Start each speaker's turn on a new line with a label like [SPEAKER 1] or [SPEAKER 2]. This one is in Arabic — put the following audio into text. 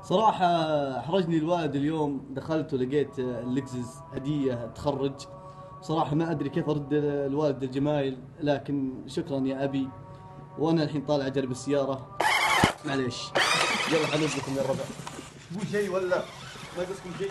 [SPEAKER 1] صراحة احرجني الوالد اليوم، دخلت ولقيت اللكزس هدية تخرج. صراحة ما أدري كيف أرد الوالد الجمايل، لكن شكرا يا أبي. وأنا الحين طالع أجرب السيارة. معليش. يلا حنوز لكم يا الربع. تبون شيء ولا ناقصكم شيء؟